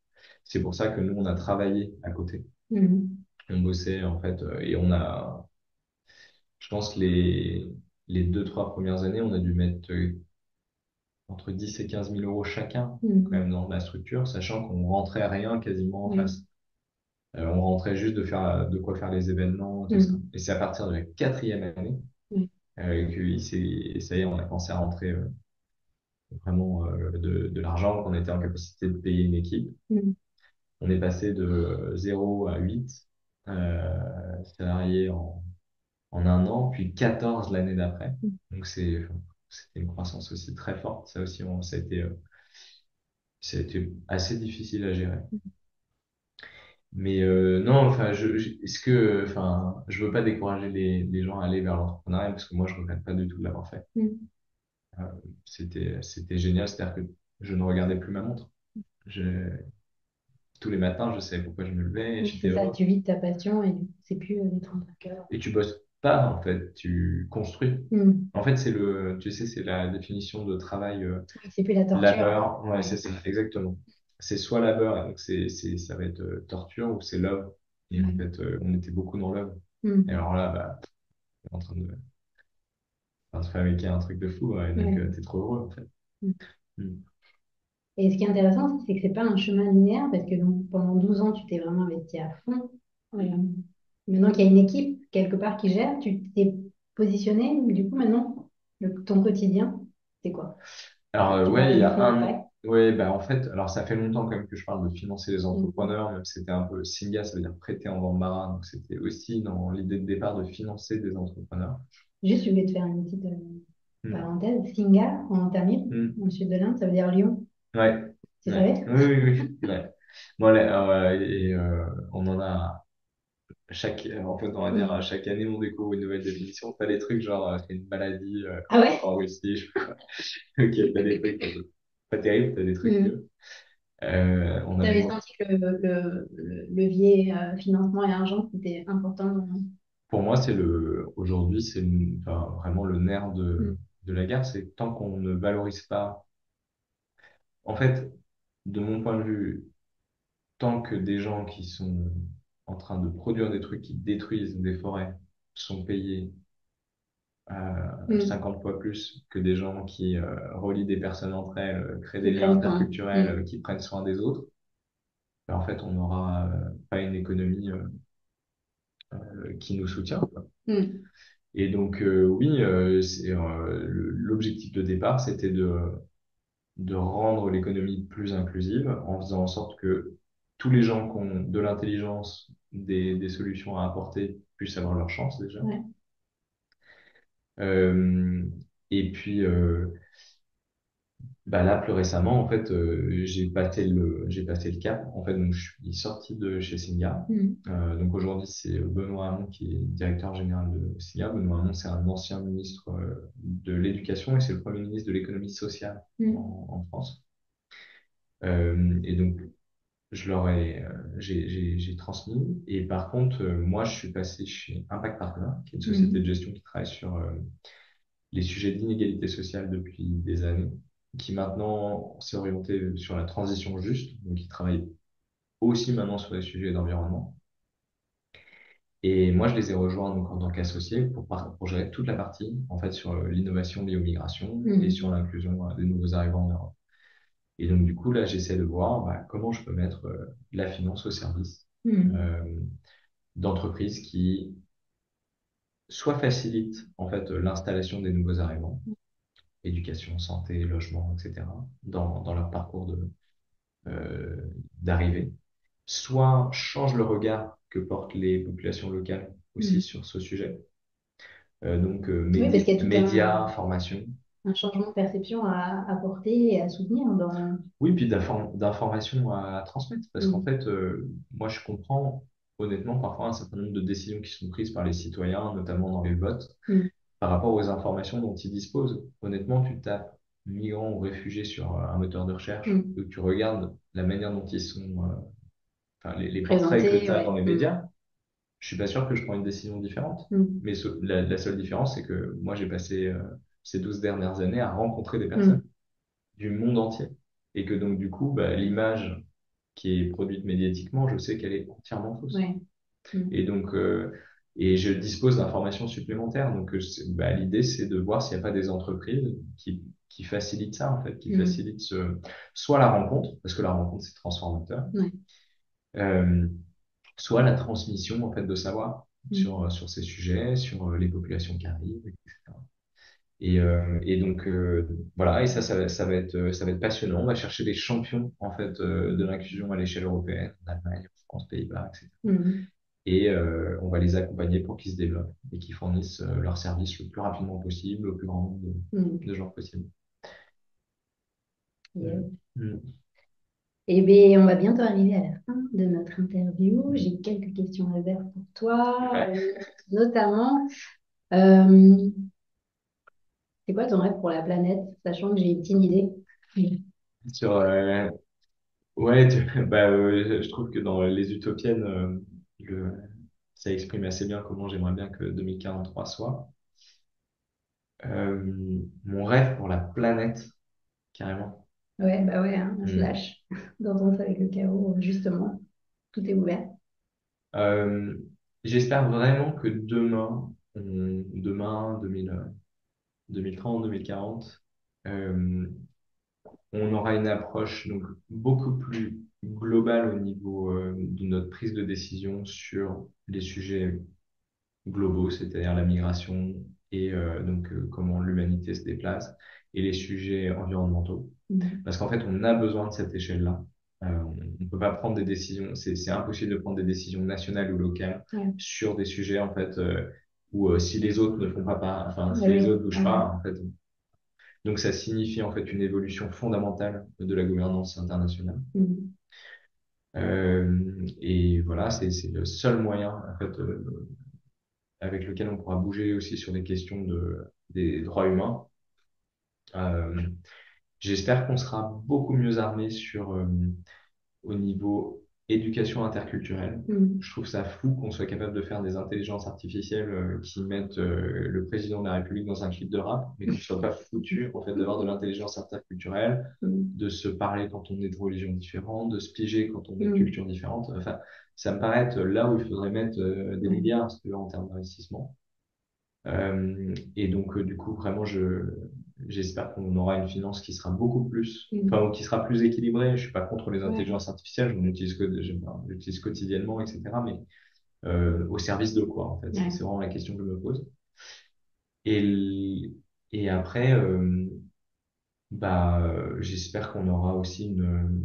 c'est pour ça que nous, on a travaillé à côté. Mhm. On bossait, en fait, euh, et on a, je pense que les, les deux, trois premières années, on a dû mettre euh, entre dix et quinze mille euros chacun, quand Mhm. même, dans la structure, sachant qu'on rentrait rien quasiment en Oui. face. Euh, on rentrait juste de faire, de quoi faire les événements, tout ça. Mhm. Et c'est à partir de la quatrième année, Oui. euh, que il s'est- ça y est, on a commencé à rentrer euh, vraiment euh, de, de l'argent, qu'on était en capacité de payer une équipe. Mhm. On est passé de zéro à huit euh, salariés en, en un an, puis quatorze l'année d'après. Donc c'est, c'était une croissance aussi très forte. Ça aussi, on, ça a été, euh, ça a été assez difficile à gérer. Mais euh, non, enfin, je, je- est-ce que, enfin, je veux pas décourager les, les gens à aller vers l'entrepreneuriat parce que moi, je regrette pas du tout de l'avoir fait. Mhm. Euh, c'était, c'était génial, c'est-à-dire que je ne regardais plus ma montre. Je, tous les matins, je savais pourquoi je me levais et Oui, j'étais c'est ça, heureux. tu vis de ta passion et du coup, c'est plus euh, des trente-cinq heures. Et tu bosses pas, en fait, tu construis. Mhm. En fait, c'est le, tu sais, c'est la définition de travail, euh, Oui, c'est plus la torture. labeur. Ouais, c'est Oui. ça, exactement. C'est soit labeur, et donc c'est, c'est, ça va être euh, torture, ou c'est love. Et en Oui. fait, euh, on était beaucoup dans love. Et Mhm. alors là, bah, t'es en train de, enfin, de fabriquer un truc de fou, ouais, et donc euh, Oui. t'es trop heureux, en fait. Mhm. Mm. Et ce qui est intéressant, c'est que c'est pas un chemin linéaire parce que donc, pendant douze ans, tu t'es vraiment investi à fond. Euh, Maintenant qu'il y a une équipe quelque part qui gère, tu t'es positionné. Du coup, maintenant, le- ton quotidien, c'est quoi? Alors, euh, Tu ouais, il parlais y du a fonds un, d'impact. ouais, bah, en fait, alors ça fait longtemps quand même que je parle de financer les Mhm. entrepreneurs, même si c'était un peu Singa, ça veut dire prêter en embarras, donc c'était aussi dans l'idée de départ de financer des entrepreneurs. Juste, je voulais te faire une petite euh, Mm. parenthèse. Singa, en tamil, Mm. dans le sud de l'Inde, ça veut dire lion. Ouais, Tu ouais, savais? oui, oui, oui, ouais. Bon, là, euh, et euh, on en a chaque, en fait, on va dire, à Mhm. chaque année, on découvre une nouvelle définition. T'as des trucs genre, euh, c'est une maladie euh, Ah ouais? en Russie, je sais pas. Ok, t'as des trucs euh, pas terribles, t'as des trucs Mhm. mieux. Euh, on Tu a, avais senti que le, le- le levier euh, financement et argent, c'était important. dans- pour moi, c'est le, aujourd'hui, c'est le- enfin, vraiment le nerf Mhm. de, de la guerre, c'est que tant qu'on ne valorise pas, en fait, de mon point de vue, tant que des gens qui sont en train de produire des trucs qui détruisent des forêts sont payés euh, Mhm. cinquante fois plus que des gens qui euh, relient des personnes entre elles, euh, créent des Ils liens prennent soin. interculturels, Mhm. euh, qui prennent soin des autres, ben, en fait, on n'aura euh, pas une économie euh, euh, qui nous soutient, quoi. Mhm. Et donc, euh, oui, euh, c'est, euh, le- l'objectif de départ, c'était de, de rendre l'économie plus inclusive en faisant en sorte que tous les gens qui ont de l'intelligence, des, des solutions à apporter, puissent avoir leur chance déjà. Ouais. Euh, et puis, euh, bah là, plus récemment, en fait, euh, j'ai passé le, j'ai passé le cap. En fait, donc, je suis sorti de chez Singa. Mhm. Euh, donc aujourd'hui, c'est Benoît Hamon qui est directeur général de Singa. Benoît Hamon, c'est un ancien ministre euh, de l'Éducation et c'est le premier ministre de l'économie sociale Mhm. en, en France. Euh, et donc, je leur ai, euh, j'ai, j'ai, j'ai transmis. Et par contre, euh, moi, je suis passé chez Impact Partner, qui est une société de Mhm. gestion qui travaille sur euh, les sujets d'inégalité sociale depuis des années, qui maintenant s'est orienté sur la transition juste, donc qui travaille aussi maintenant sur les sujets d'environnement. Et moi, je les ai rejoints donc en tant qu'associés pour, par- pour gérer toute la partie en fait sur euh, l'innovation liée aux migrations et sur Mhm. l'inclusion euh, des nouveaux arrivants en Europe. Et donc du coup là, j'essaie de voir bah, comment je peux mettre euh, la finance au service Mhm. euh, d'entreprises qui soit facilitent en fait euh, l'installation des nouveaux arrivants, éducation, santé, logement, et cetera, dans, dans leur parcours de, euh, d'arrivée, soit change le regard que portent les populations locales aussi Mhm. sur ce sujet. Euh, donc, euh, Oui, parce médi- qu'il y a tout médias, un, formation. un changement de perception à apporter et à soutenir dans. Oui, puis d'inform- d'informations à transmettre. Parce qu'en Mhm. fait, euh, moi, je comprends honnêtement parfois un certain nombre de décisions qui sont prises par les citoyens, notamment dans les votes, Mhm. par rapport aux informations dont ils disposent. Honnêtement, tu tapes migrants ou réfugiés sur euh, un moteur de recherche, Mhm. et que tu regardes la manière dont ils sont, euh, enfin, les, les portraits que Présenter, tu as dans ouais. les Mhm. médias, je suis pas sûr que je prends une décision différente. Mhm. Mais ce- la, la seule différence, c'est que moi, j'ai passé euh, ces douze dernières années à rencontrer des personnes Mhm. du monde entier. Et que donc, du coup, bah, l'image, qui est produite médiatiquement, je sais qu'elle est entièrement fausse. Ouais. Mm. Et donc, euh, et je dispose d'informations supplémentaires. Donc, euh, c'est- bah, l'idée, c'est de voir s'il n'y a pas des entreprises qui, qui facilitent ça, en fait, qui Mm. facilitent ce, soit la rencontre, parce que la rencontre, c'est transformateur, Ouais. euh, soit la transmission, en fait, de savoir Mm. sur, sur ces sujets, sur euh, les populations qui arrivent, et cetera. Et, euh, et donc, euh, voilà, et ça, ça, va- ça va être, euh, ça va être passionnant. On va chercher des champions, en fait, euh, de l'inclusion à l'échelle européenne, en Allemagne, en France, Pays-Bas, et cetera. Mm. Et euh, on va les accompagner pour qu'ils se développent et qu'ils fournissent euh, leur service le plus rapidement possible au plus grand nombre Mm. de, de gens possible. Yes. Mm. Mm. Eh bien, on va bientôt arriver à la fin de notre interview. J'ai quelques questions réserves pour toi, Ouais. euh, notamment, euh, c'est quoi ton rêve pour la planète, sachant que j'ai une petite idée. Sur, euh, ouais, tu- bah, euh, je trouve que dans les utopiennes, euh, le, ça exprime assez bien comment j'aimerais bien que deux mille quarante-trois soit. Euh, mon rêve pour la planète, carrément. Ouais, bah ouais, hein, un Mm. slash dans Danse avec le chaos, justement. Tout est ouvert. Euh, J'espère vraiment que demain, on- demain, deux mille, deux mille trente, deux mille quarante, euh, on aura une approche donc beaucoup plus globale au niveau euh, de notre prise de décision sur les sujets globaux, c'est-à-dire la migration et euh, donc euh, comment l'humanité se déplace, et les sujets environnementaux. Mm. Parce qu'en fait, on a besoin de cette échelle-là. Euh, on ne peut pas prendre des décisions, c'est c'est impossible de prendre des décisions nationales ou locales Ouais. sur des sujets en fait euh, où euh, si les autres ne font pas, pas, enfin si Ouais, les oui. autres bougent Ouais. pas, en fait, donc ça signifie en fait une évolution fondamentale de la gouvernance internationale. Mm. Euh, et voilà, c'est c'est le seul moyen en fait euh, avec lequel on pourra bouger aussi sur des questions de des droits humains. Euh, J'espère qu'on sera beaucoup mieux armé sur euh, au niveau éducation interculturelle. Mm. Je trouve ça fou qu'on soit capable de faire des intelligences artificielles euh, qui mettent euh, le président de la République dans un clip de rap, mais qu'on ne soit pas foutu en fait d'avoir de l'intelligence interculturelle, Mm. de se parler quand on est de religion différente, de se piger quand on est de Mm. culture différente. Enfin, ça me paraît être là où il faudrait mettre euh, des Ouais. milliards si tu veux, en termes d'investissement. Euh, et donc, euh, du coup, vraiment, je, j'espère qu'on aura une finance qui sera beaucoup plus, Mm. enfin, ou qui sera plus équilibrée. Je suis pas contre les Ouais. intelligences artificielles, j'en utilise que, j'aime j'utilise quotidiennement, et cetera. Mais euh, au service de quoi, en fait? C'est Ouais. c'est vraiment la question que je me pose. Et, l- et après, euh, bah, euh, j'espère qu'on aura aussi une,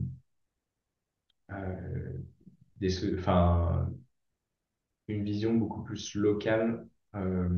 euh, des, so- enfin, une vision beaucoup plus locale. Euh,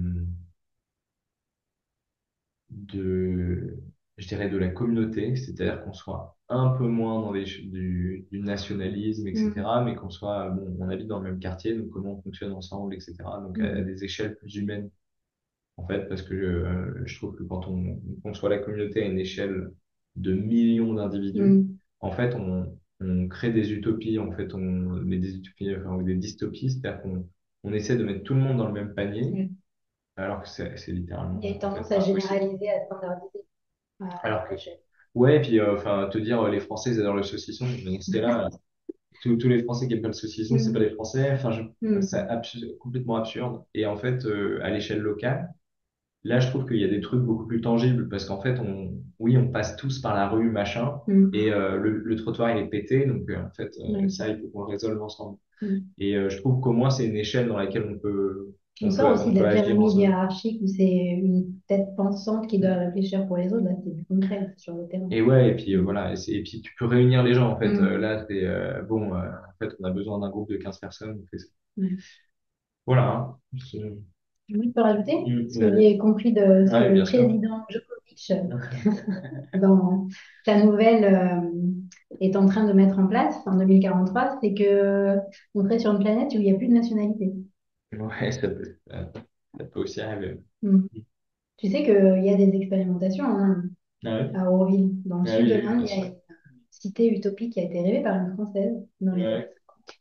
de, je dirais, de la communauté, c'est-à-dire qu'on soit un peu moins dans les, ch- du, du nationalisme, Mm. et cetera, mais qu'on soit, bon, on habite dans le même quartier, donc comment on fonctionne ensemble, et cetera. Donc à, à Mm. des échelles plus humaines, en fait, parce que euh, je trouve que quand on, on conçoit la communauté à une échelle de millions d'individus, Mm. en fait, on, on crée des utopies, en fait, on met des utopies, enfin, ou des dystopies, c'est-à-dire qu'on on essaie de mettre tout le monde dans le même panier, Ouais. alors que c'est c'est Il y a littéralement, une en fait, tendance à pas possible. généraliser, à standardiser à Alors grande que échelle. ouais, et puis euh, enfin te dire euh, les Français ils adorent le saucisson, mais c'était là, tous, tous les Français qui aiment pas le saucisson, c'est pas Mm. les Français. Enfin, je- c'est Mm. absu- complètement absurde. Et en fait, euh, à l'échelle locale, là, je trouve qu'il y a des trucs beaucoup plus tangibles parce qu'en fait, on, oui, on passe tous par la rue, machin, Mm. et euh, le, le trottoir il est pété, donc euh, en fait, euh, Ouais. ça, il faut qu'on le résolve ensemble. Mm. Et euh, je trouve qu'au moins c'est une échelle dans laquelle on peut, On on sort peut, aussi on de peut la agir pyramide ensemble. hiérarchique où c'est une tête pensante qui doit réfléchir pour les autres. Là, c'est du concret sur le terrain. Et ouais, et puis euh, Mm. voilà, et, c'est- et puis tu peux réunir les gens en fait. Euh, Mm. là, c'est euh, bon, euh, en fait, on a besoin d'un groupe de quinze personnes. On fait ça. Ouais. Voilà. Hein. C'est- Je peux rajouter Mm, ce que vas-y. j'ai compris de ce que Ouais, le bien sûr. président Djokovic, dans sa nouvelle, euh, est en train de mettre en place en deux mille quarante-trois, c'est que on serait sur une planète où il n'y a plus de nationalité. Ouais, ça peut, ça, ça peut aussi arriver. Mm. Tu sais qu'il y a des expérimentations en Inde, Ah ouais? à Auroville, dans le Ah sud oui, de oui, l'Inde. bien Il y a sûr. une cité utopique qui a été rêvée par une Française dans les années. Ouais.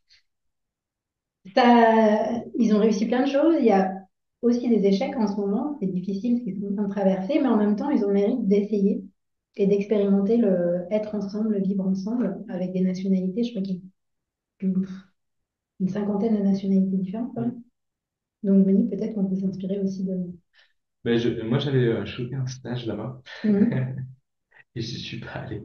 Ça, ils ont réussi plein de choses. Il y a aussi des échecs en ce moment. C'est difficile ce qu'ils sont en train de traverser, mais en même temps, ils ont le mérite d'essayer. et d'expérimenter le être ensemble, le vivre ensemble avec des nationalités. Je crois qu'il y a une, une cinquantaine de nationalités différentes quand même. Donc je me dis peut-être qu'on peut s'inspirer aussi de... Ben, je, moi, j'avais euh, chopé un stage là-bas Mhm. et je suis pas allé.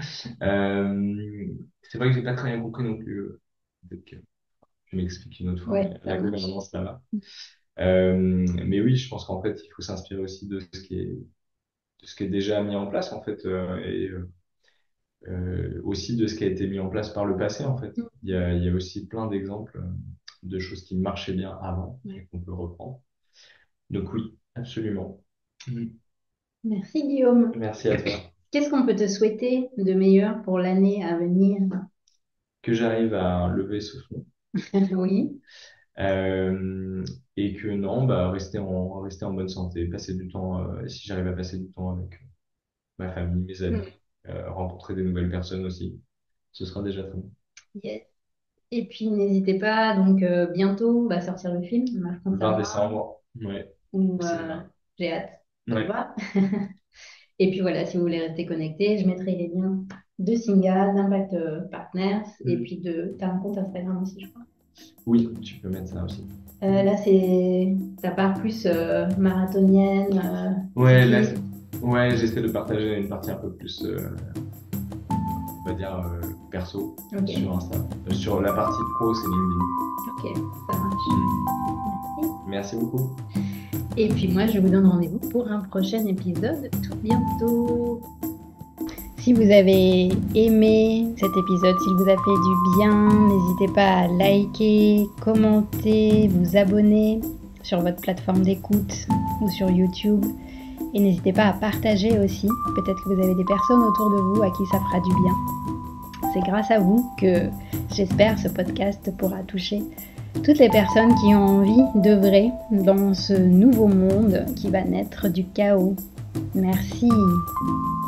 Euh, c'est vrai que j'ai pas très bien compris non plus. euh, Peut-être que je m'explique une autre fois, Ouais, mais ça la marche. gouvernance là-bas. Euh, mais oui, je pense qu'en fait, il faut s'inspirer aussi de ce qui est, de ce qui est déjà mis en place, en fait, euh, et euh, euh, aussi de ce qui a été mis en place par le passé, en fait. Il y a, il y a aussi plein d'exemples euh, de choses qui marchaient bien avant et Ouais. qu'on peut reprendre. Donc oui, absolument. Mm. Merci Guillaume. Merci à toi. Qu'est-ce qu'on peut te souhaiter de meilleur pour l'année à venir? Que j'arrive à lever ce fond. Oui. Euh, et que non, bah, rester en, rester en bonne santé, passer du temps, euh, si j'arrive à passer du temps avec ma famille, mes amis, euh, rencontrer des nouvelles personnes aussi, ce sera déjà très bon. Yes. Et puis n'hésitez pas, donc euh, bientôt va sortir le film, Marche contre ta vingt voix, décembre, ouais, où au euh, cinéma. j'ai hâte de le Ouais. voir. Et puis voilà, si vous voulez rester connecté, je mettrai les liens de Singa, d'Impact euh, Partners, et Mm. puis de t'as un compte Instagram aussi, je crois. Oui, tu peux mettre ça aussi. Euh, là, c'est ta part plus euh, marathonienne, euh, Ouais, là, cycliste. c'est- ouais, j'essaie de partager une partie un peu plus, euh, on va dire, euh, perso Ok, sur Insta. Euh, Sur la partie pro, c'est LinkedIn. ok, ça marche. Mm. Merci. Merci beaucoup. Et puis moi, je vous donne rendez-vous pour un prochain épisode tout bientôt. Si vous avez aimé cet épisode, s'il vous a fait du bien, n'hésitez pas à liker, commenter, vous abonner sur votre plateforme d'écoute ou sur YouTube. Et n'hésitez pas à partager aussi. Peut-être que vous avez des personnes autour de vous à qui ça fera du bien. C'est grâce à vous que j'espère ce podcast pourra toucher toutes les personnes qui ont envie d'œuvrer dans ce nouveau monde qui va naître du chaos. Merci.